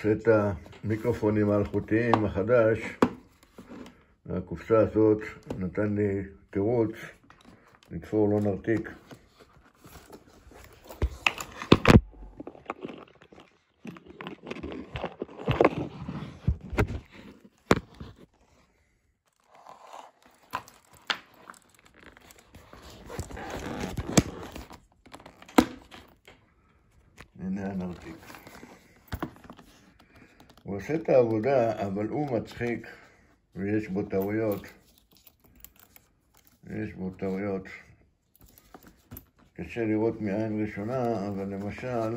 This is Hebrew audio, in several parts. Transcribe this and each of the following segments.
סט המיקרופונים האלחוטיים החדש, הקופסה הזאת נתן לי תירוץ לתפור לא נרתיק. הנה הנרתיק. הוא עושה את העבודה, אבל הוא מצחיק ויש בו טעויות. קשה לראות מעין ראשונה, אבל למשל,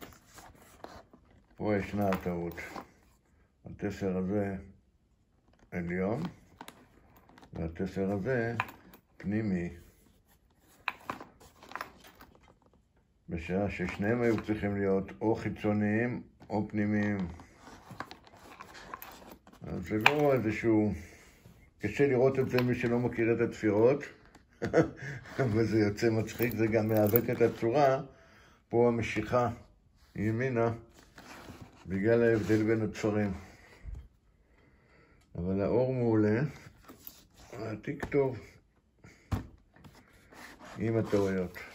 פה ישנה הטעות. התסר הזה עליון, והתסר הזה פנימי. בשעה ששניהם היו צריכים להיות או חיצוניים או פנימיים. אז זה לא איזשהו... קשה לראות את זה מי שלא מכיר את התפירות, אבל זה יוצא מצחיק, זה גם מעוות את הצורה. פה המשיכה ימינה, בגלל ההבדל בין התפרים. אבל האור מעולה, העתיק טוב, עם הטעויות.